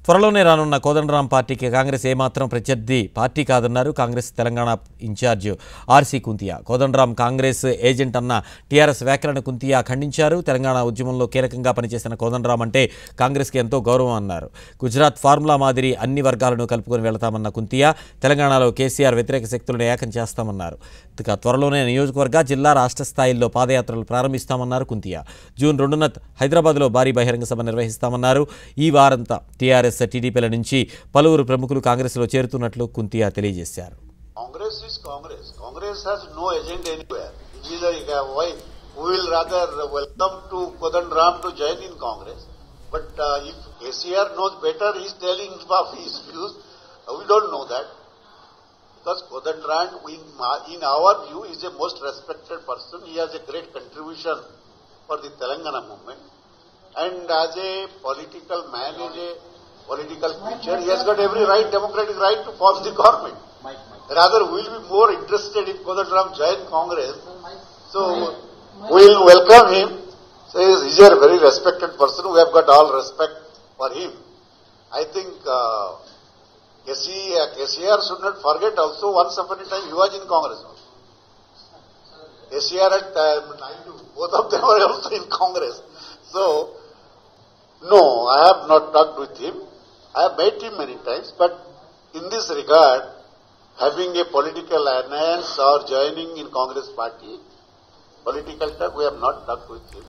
త్వరలోనే రానున్న కోదండరాం పార్టీకి కాంగ్రెస్ ఏమాత్రం ప్రత్యర్థి పార్టీ కాదన్నారు Congress Telangana in charge RC Kuntia. Kodandaram Congress agent అన్న టీఆర్ఎస్ వ్యాఖ్యలను కుంతియా ఖండించారు. తెలంగాణ ఉద్యమంలో కీలకంగా పనిచేసిన కోదండరాం అంటే కాంగ్రెస్కి ఎంతో గౌరవం అన్నారు. గుజరాత్ ఫార్ములా మాదిరి అన్ని వర్గాలను కలుపుకొని వెళతామన్న కుంతియా తెలంగాణలో కేసీఆర్ వ్యతిరేక శక్తులను ఏకం చేస్తామన్నారు. ఇక త్వరలోనే నియోజకవర్గ, జిల్లా, రాష్ట్ర స్థాయిల్లో పాదయాత్రలు ప్రారంభిస్తామన్నారు కుంతియా. జూన్ 2న హైదరాబాద్లో భారీ బహిరంగ సభ నిర్వహిస్తామన్నారు. ఈ వారంతా టీఆర్ఎస్, టీడీపీల నుంచి పలువురు ప్రముఖులు కాంగ్రెస్లో చేరుతున్నట్లు కుంతియా తెలియజేశారు. Congress has no agenda anywhere. Why we will rather welcome to Kodandaram to join in Congress. But if KCR knows better, he is telling of his views. We don't know that. Because Kodandaram, in our view, is a most respected person. He has a great contribution for the Telangana movement. And as a political man, as a political creature, he has got every right, democratic right to form the government. Rather, we will be more interested in Kodandaram join Congress. So, we will welcome him. So, he is a very respected person. We have got all respect for him. I think KCR should not forget also, once upon a time he was in Congress. KCR and Naidu, both of them were also in Congress. So, no, I have not talked with him. I have met him many times, but in this regard, having a political alliance or joining in Congress party, political talk, we have not talked with him.